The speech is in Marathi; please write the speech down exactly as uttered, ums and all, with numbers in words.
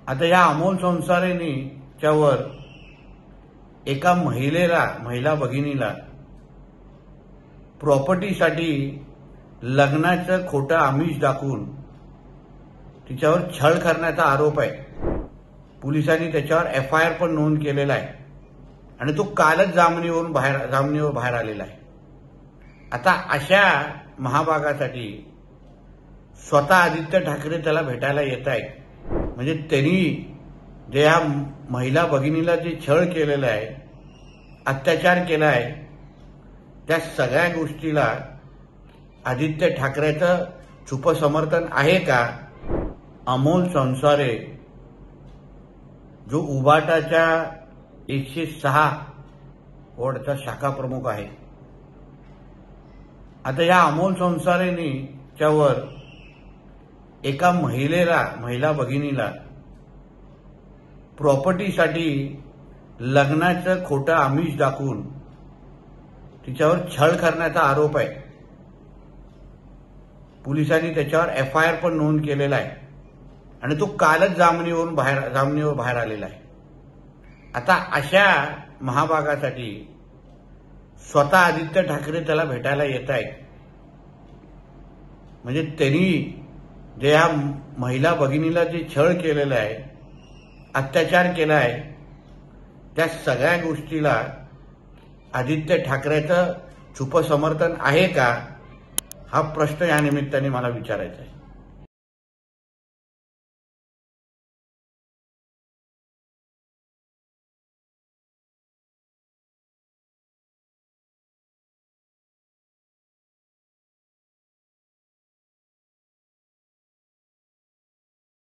आता या अमोल संसारेनीच्यावर एका महिलेला महिला भगिनीला प्रॉपर्टीसाठी लग्नाचं खोटं आमिष दाखवून तिच्यावर छळ करण्याचा आरोप आहे। पोलिसांनी त्याच्यावर एफ आय आर पण नोंद केलेला आहे आणि तो कालच जामिनीवरून बाहेर जामिनीवर बाहेर आलेला आहे। आता अशा महाभागासाठी स्वतः आदित्य ठाकरे त्याला भेटायला येत आहेत। म्हणजे त्यांनी जे या महिला भगिनीला जे छळ केलेला आहे, अत्याचार केला आहे, त्या सगळ्या गोष्टीला आदित्य ठाकरेचं छुपं समर्थन आहे का? अमोल संसारे जो उबाटाच्या एकशे सहा वॉर्डचा शाखा प्रमुख आहे। आता या अमोल संसारेनीच्यावर एका महिलेला महिला भगिनीला प्रॉपर्टीसाठी लग्नाचं खोटं आमिष दाखवून तिच्यावर छळ करण्याचा आरोप आहे। पोलिसांनी त्याच्यावर एफ आय आर पण नोंद केलेला आहे आणि तो कालच जामिनीवरून बाहेर जामिनीवर बाहेर आलेला आहे। आता अशा महाभागासाठी स्वतः आदित्य ठाकरे त्याला भेटायला येत आहेत। म्हणजे त्यांनी जे या महिला भगिनीला जे छळ केलेला आहे, अत्याचार केला आहे, त्या सगळ्या गोष्टीला आदित्य ठाकरेचं छुपं समर्थन आहे का? हा प्रश्न या निमित्ताने मला विचारायचा आहे।